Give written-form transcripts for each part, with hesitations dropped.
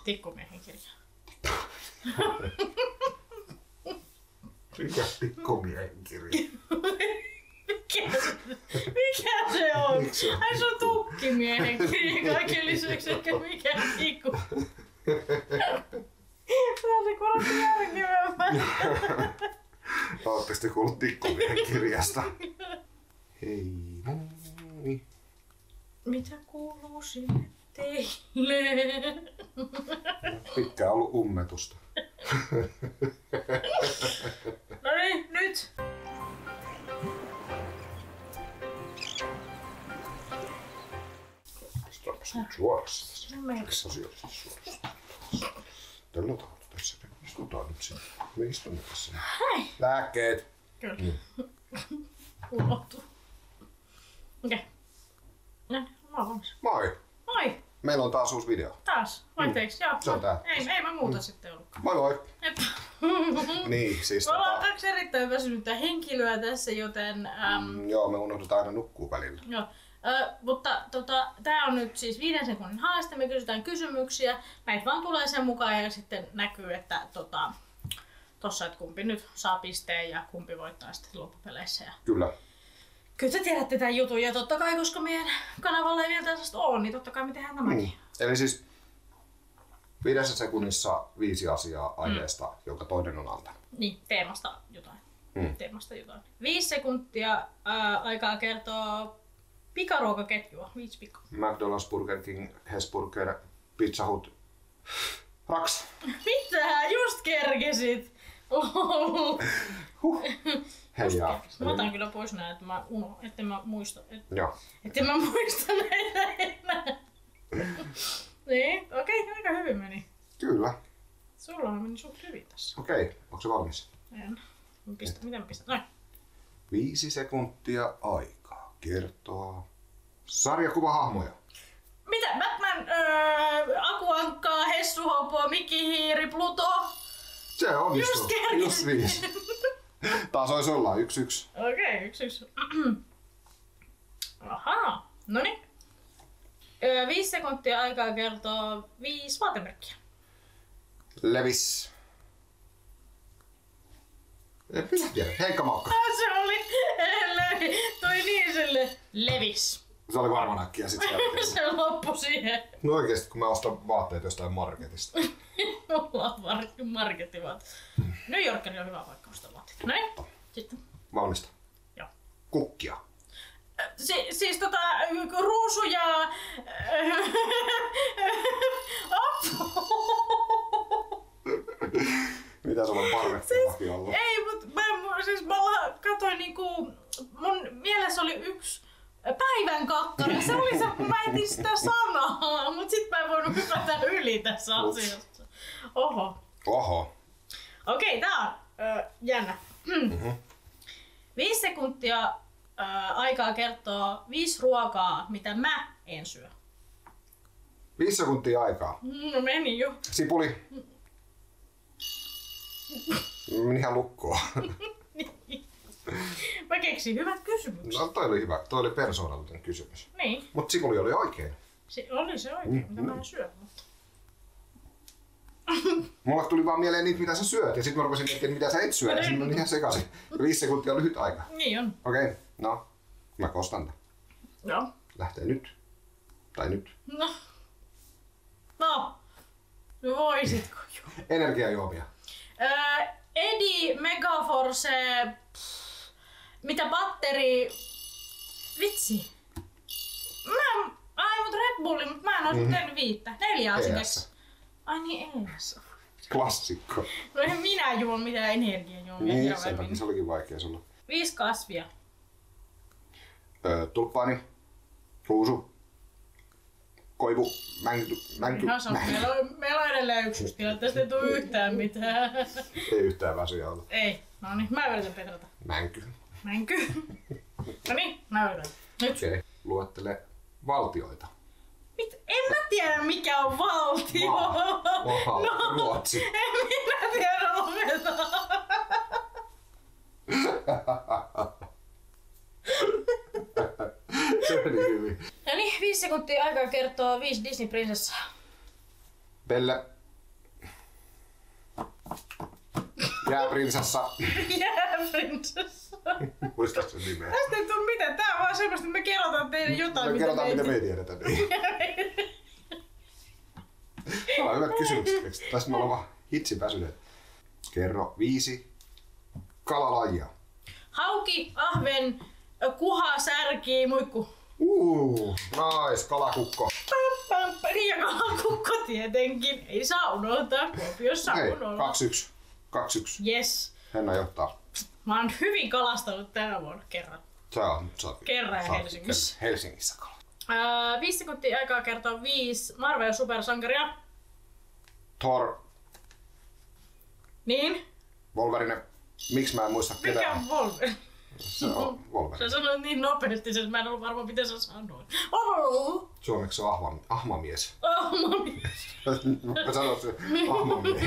Tikkumiehen kirja. Mikä Tikkumiehen kirja? Mikä se on? Ai se on Tukkimiehen kirja kaiken lisäksi, eikä mikään tikku. Se kuulosti järkevältä. Ootteko te kuullut Tikkumiehen kirjasta? Hei moi. Mitä kuuluu sinne teille? Pitkään ollut ummetusta. No niin, nyt! Istuaanpas nyt suorassa tässä. No meillä. Missä asioissa suorassa? Tällä tavalla tässä. Istutaan nyt sinne. Me istumme tässä. Hei! Lääkkeet! Kyllä. Unohtuu. Okei. No, mä oon valmis. Moi! Moi! Meillä on taas uusi video. Taas? Vaihteeksi? Joo. Se on tää. Ei mä muuta sitten ollutkaan. Moi moi! Jep. Niin, siis Me ollaan kaksi erittäin väsynyttä henkilöä tässä, joten... joo, me unohdutaan aina nukkuu välillä. Joo. Mutta tää on nyt siis 5 sekunnin haaste, me kysytään kysymyksiä, näitä vaan tulee sen mukaan ja sitten näkyy, että tossa, että kumpi nyt saa pisteen ja kumpi voittaa sitten loppupeleissä. Ja... Kyllä. Kyllä te tiedätte tämän jutun ja totta kai, koska meidän kanavalla ei vielä tällaista ole, niin totta kai me tehdään tämäkin. Eli siis 5 sekunnissa 5 asiaa aiheesta, jonka toinen on antanut. Niin, teemasta jotain. Teemasta jotain. 5 sekuntia aikaa kertoa pikaruokaketjua. 5 pikku. McDonald's, Burger King, Hesburger, Pizza Hut, Rax. Mitä? Just kerkesit! Hei ja. Mä otan kyllä pois nää, että mä etten mä muista. Joo. Etten mä muista näitä enää. Niin, okei, aika hyvin meni. Kyllä. Sulla meni suht hyvin tässä. Okei, onko se valmis? En. Miten mä pistän? Noin. 5 sekuntia aikaa kertoa sarjakuvahahmoja. Mitä? Batman, Akuankka, Hessu Hopo, Mikki Hiiri, Pluto. Se onnistuu. Just kerkesin. Just 5. Taas olisi olla 1-1. Okei, 1-1. Ahaa, noniin. 5 sekuntia aikaa kertoa 5 vaatemerkkiä. Levis. En minä tiedä. Heikka Maukka. Se oli toi niin sille Levis. Se oli varmaan äkkiä sit Se loppui siihen. No oikeesti kun mä ostan vaatteet jostain marketista. Ollaan markettivaat. New Yorkeri on hyvä paikka ostaa vaatteita. Noin, sitten. Valmista. Joo. Kukkia. Siis ruusuja... Mitä sulla on parvekkeellakin ollut? Ei, mut mä katsoin niinku... Mun mielessä oli yksi päivän kakkara. Se oli se, kun mä etin sitä sanaa. Mut sit mä en voinut hypätä yli tässä asiassa. Oho. Okei, tää on jännä. 5 sekuntia aikaa kertoo 5 ruokaa, mitä mä en syö. 5 sekuntia aikaa. No meni jo. Sipuli. Meni ihan lukkoon. Mä keksin hyvät kysymykset. No toi oli hyvä. Toi oli persoonallinen kysymys. Niin. Mut sipuli oli oikein. Oli se oikein, mitä mä en syö. Mutta... Mulle tuli vaan mieleen niitä, mitä sä syöt, ja sit mä rupesin miettimään, mitä sä et syö, ja sitten on ihan sekaisin. 5 sekuntia on lyhyt aika. Niin on. Okei, no. Mä kostan tän. Joo. Lähtee nyt. Tai nyt. No voisitko jo? Energiajuomia. Edi, Megaforce, mitä batteri... Vitsi. Mut Red Bulli, mut mä en oo tehnyt 5. 4 asiakas. Ai niin, ES. Klassikko. No en minä juo mitään energiajuomia. Niin, sen takia se olikin vaikea sulla. 5 kasvia. Tulppaani. Ruusu. Koivu. Mänky. No, meillä on edelleen yksityistilat, tästä ei tule yhtään mitään. Ei yhtään väsyjä ollut. Ei, no niin, mä yritän petrata. Mänky. No niin, mä yritän. Nyt. Okei, luettele valtioita. En mä tiedä mikä on valtio. No, Ruotsi. En minä tiedä lopeta. Se meni hyvin. No niin, 5 sekuntia aikaa kertoo 5 Disney-prinsessaa. Belle. Jääprinsessa. Jääprinsessa. Muistat sen nimeä? Tästä ei tule mitään. Tää on vaan semmoista, että me kerrotaan teille jotain, me kerrotaan, mitä me ei tiedetä. Niin. Tämä on hyvät kysymykset. Tässä me ollaan hitsin väsyneet. Kerro 5 kalalajia. Hauki, ahven, kuha, särki, muikku. Nice, kalakukko. Ja kalakukko tietenkin. Ei saa unohtaa. Kuopiossa on olla. 2-1. Yes. Henna johtaa. Mä oon hyvin kalastanut tänä vuonna kerran. Sä oot Kerran Helsingissä. Helsingissä kalat. 5 sekuntia aikaa kertoa 5 Marvel-supersankaria. Thor. Niin? Wolverine. Miksi mä en muista ketään? Mikä on Wolverine? Se on Wolverine. Sä sanoit niin nopeasti, että mä en ollut varma, miten sä sanoit. Suomeksi se on ahmamies. Ahmamies. Mä sanoin se ahmamies.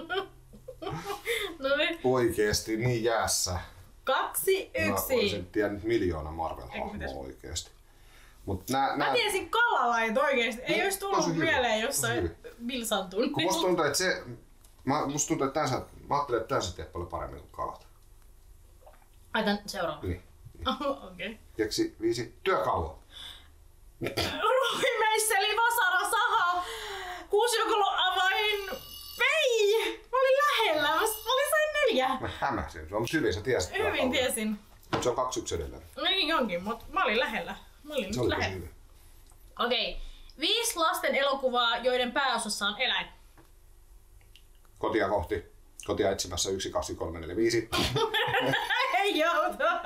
No niin. Oikeesti niin jäässä. 2-1. Mä olisin tiennyt 1 000 000 Marvel-hahmoa oikeesti. Mut mä tiesin kalalait oikeesti. Ei ois tullut mieleen jossain Vilsan tunnilla. Musta tuntuu, että se... Mä ajattelin, että tän sä teet paljon paremmin kuin kalat. Ai tän seuraava? Niin. Okei. Keksi 5 työkalua. Ruumimeisseli, vasara, saha, kuusijoukolo, avain, vei! Mä olin lähellä, mä sain 4. Mä hämäsin sua, mut hyvin sä tiesit. Hyvin tiesin. Mut se on 2-1 edelleen. Niin onkin, mut mä olin lähellä. Se oli hyvin. Okei. 5 lasten elokuvaa, joiden pääosassa on eläin. Kotia kohti. Kotia etsimässä 1, 2, 3, 4, 5. Ei jouta.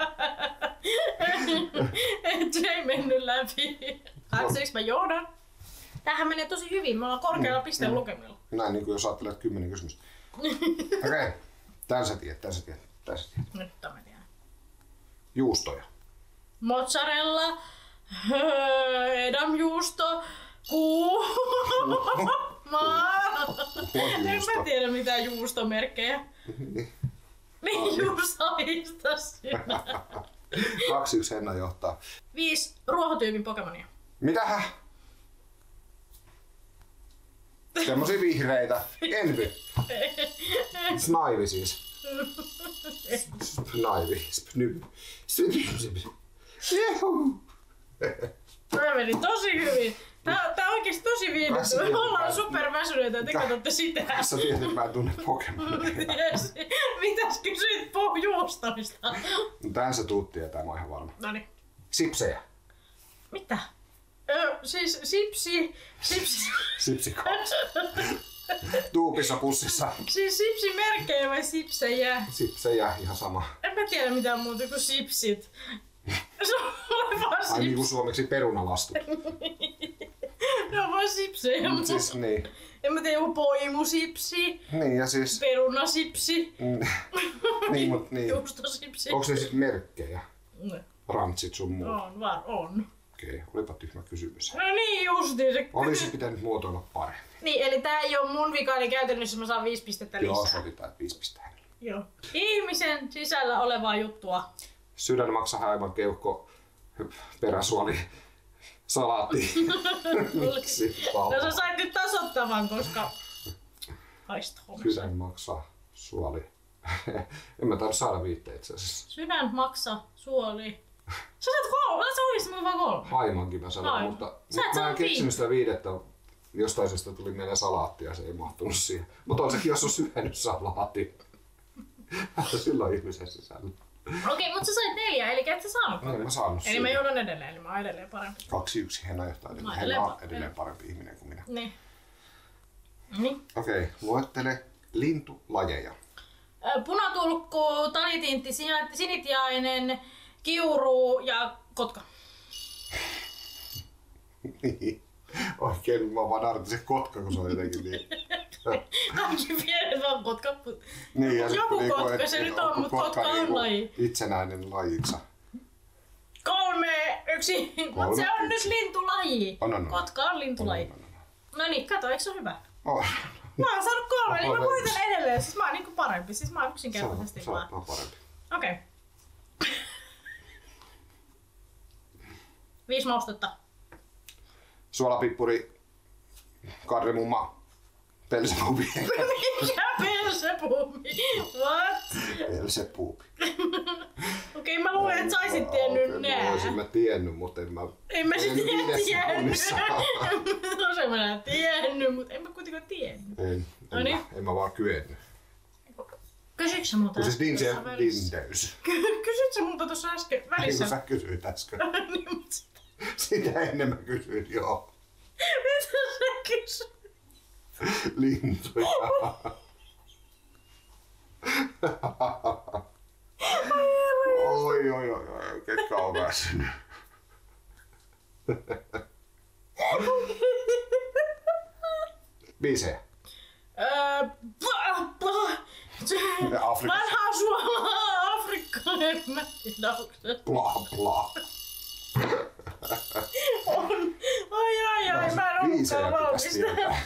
Se ei mennyt läpi. 2-1 mä johdan. Tämähän menee tosi hyvin. Me ollaan korkealla pisteen lukemilla. Näin niin kuin jos ajattelet 10 kysymystä. Okei. Tän sä tiedät. Nyt mä tiedän. Juustoja. Mozzarella, edamjuusto, en mä tiedä mitään juustomerkkejä. Niin juustoista sinä. 2-1 Henna johtaa. 5 ruohotyypin Pokemonia. Mitähä? Semmosia vihreitä. Envy. Snaivi siis. Snaivi. Tämä meni tosi hyvin. Tää on oikeesti tosi viihdyttävä. Me ollaan superväsyneitä ja te katsotte sitä. Sä tiedät, että mä en tunne Pokemonia. Yes. Mitäs kysyit juustoista? Tän sä tuut tietää, mä oon ihan varma. Noniin. Sipsejä. Mitä? Siis sipsi. Sipsikaus. Tuupissa pussissa. Siis sipsimerkkejä vai sipsejä? Sipsejä, ihan sama. En mä tiedä mitään muuta kuin sipsit. Se on vaan Ai niinku suomeksi perunalastu. Ne on vaan sipsejä. Siis niin. En mä tiedä, joku poimusipsi. Niin ja siis... Perunasipsi. Niin mut niin. Juustosipsi. Onks ne sit merkkejä? No. Rantsit sun muu. On. Okei, olipa tyhmä kysymys. No niin justiin se. Olisi pitänyt muotoilla paremmin. Niin, eli tää ei oo mun vika, eli käytännössä mä saan 5 pistettä lisää. Joo, sovitaan, että 5 pistettä. Joo. Ihmisen sisällä olevaa juttua. Sydän maksaa aivan keuhko, peräsuoli, salaatti. Miksi? No sä sait nyt tasoittavan, koska haista homma. Sydän maksaa, suoli. En mä tainnut saada 5 itse asiassa. Sydän maksa, suoli. Sä saat 3, sä olisit mulla vaan 3. Haimankin mä sanoin, Aivan. mutta Sä mä en keksinyt sitä 5. Jostain syystä tuli mieleen salaatti ja se ei mahtunut siihen. Mutta on sekin, jos on syönyt salaatti. Silloin ihmisen sisällä. Okei, mutta sä sait 4, eli et sä saanut. No, mä saanut eli mä joudun edelleen, eli mä oon edelleen parempi. 2-1 Henna johtaa edelleen. Henna on edelleen parempi ihminen kuin minä. Niin. Okei, luettele lintulajeja. Punatulkku, talitintti, sinitiainen, kiuru ja kotka. Oikein mä vaan nautin se kotka, kun se on jotenkin niin. Kaikki pienet vaan kotka. Niin, ja joku niinku, kotka se nyt on, mutta kotka on niinku laji. itsenäinen lajinsa. 3, 1. Mutta se on nyt lintulaji. On. Kotka on lintulaji. No niin, kato, eikö se ole hyvä? Oh. Mä oon saanut 3, eli mä voitan edelleen. Siis mä oon niinku parempi. Siis mä oon yksinkertaisesti vaan. Sä oot parempi. Okei. 5 maustetta. Suolapippuri, kardemumma, Pelsepuupi. Mikä pelsepuupi? What? Pelsepuupi. Okei, mä luulen, että saisit tiennyt nää. Olisin mä tiennyt, mutta en mä sit tiennyt. Osa mä tiennyt, mutta en mä kuitenkaan tiennyt. En mä vaan kyennyt. Kysytkö sä multa äsken tuossa välissä? Kysytkö sä multa tuossa äsken välissä? Niin kuin sä kysyit äsken. Sitä ennen mä kysyin, joo. Mitä sä kysyit? Lintuja. Oi, ketkä on väsynyt. Biisejä. Vanhaa Suomaa, Afrikka, en mä tiedä, onko se. Bla. On. Ai, mä en ollutkaan valmis tähän.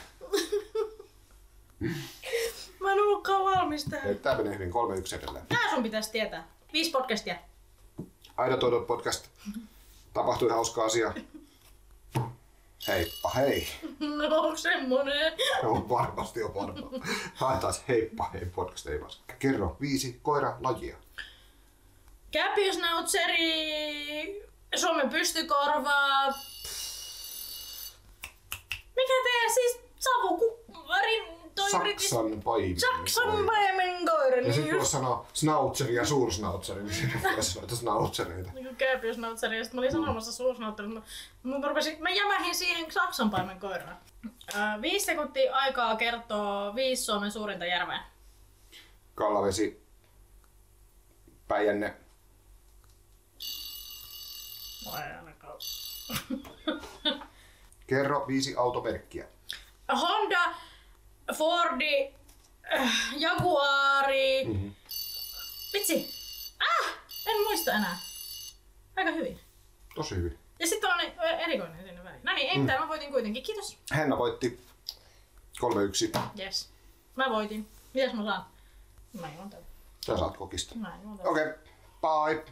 Mä en ollutkaan valmis tähän. Tää menee hyvin, 3-1 edelleen. Tää sun pitäisi tietää. 5 podcastia. Aina Toidot podcast. Tapahtui hauska asia. Heippa hei. No onko semmonen? No varmasti on varmaan. Haetaan heippa hei podcast ei vasta. Kerro 5 koiralajia. Käpyysnautseri, Suomen pystykorva. Mikä teidän siis Saksan paimen. Saksan paimen koira. Ja sit tuossa sanoo snautseri ja suursnautseri, niin siinä voisi noita snautsereita. Käpyysnautseri ja sit mä olin sanomassa suursnautseri. Mä jämähin siihen Saksan paimen koiraan. 5 sekuntia aikaa kertoo 5 Suomen suurinta järveä. Kallavesi, Päijänne. Vai ainakaan. Kerro 5 automerkkiä. Honda, Fordi, Jaguari. Vitsi. En muista enää. Aika hyvin. Tosi hyvin. Ja sitten on erikoinen sinne väliin. No niin, ei mitään, mä voitin kuitenkin. Kiitos. Henna voitti 3-1. Yes. Mä voitin. Mitäs mä saan? Mä juon tätä. Sä saat kokista. Mä juon tätä. Okei, bye.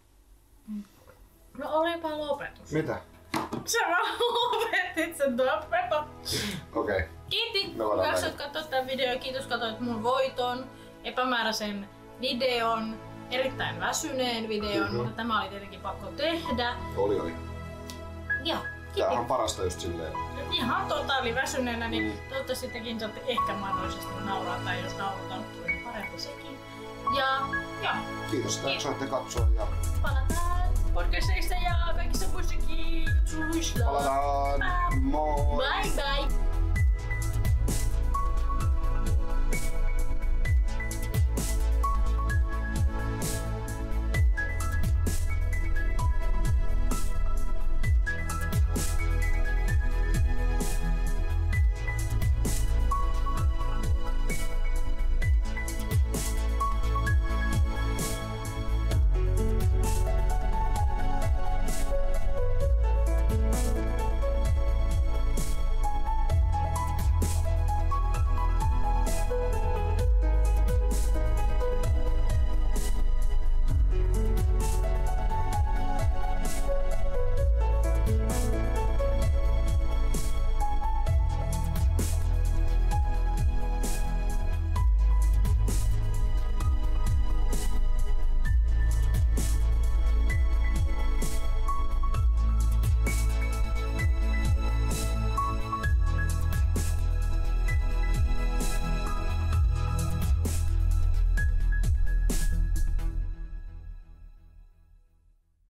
No olipa lopetus. Mitä? Sä vaan lopetit sen Pepa. Okei. Kiitti. Me voidaan Jaksot katsoa tämän videon. Kiitos katsoit mun voiton. Epämääräisen videon. Erittäin väsyneen videon, mutta tämä oli tietenkin pakko tehdä. Oli. Ja Tää on parasta just silleen. ihan totaali väsyneenä, niin toivottavasti tekin saatte ehkä mahdollisesti nauraa, tai jos naurataan, niin parempi sekin. Ja Kiitos, että jaksoitte katsoa ja palataan podcasteissa ja kaikissa muissakin jutuissa. palataan. Moi! Bye bye!